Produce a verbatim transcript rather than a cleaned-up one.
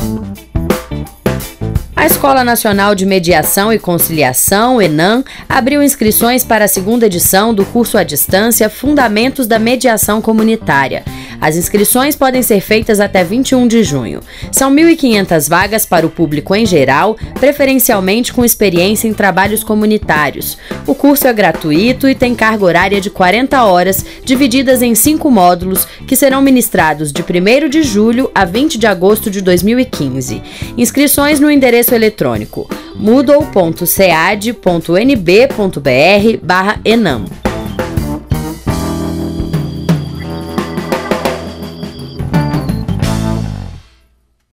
A Escola Nacional de Mediação e Conciliação, ENAM, abriu inscrições para a segunda edição do curso à distância Fundamentos da Mediação Comunitária. As inscrições podem ser feitas até vinte e um de junho. São mil e quinhentas vagas para o público em geral, preferencialmente com experiência em trabalhos comunitários. O curso é gratuito e tem carga horária de quarenta horas, divididas em cinco módulos, que serão ministrados de primeiro de julho a vinte de agosto de dois mil e quinze. Inscrições no endereço eletrônico moodle ponto cead ponto n b ponto b r barra enam.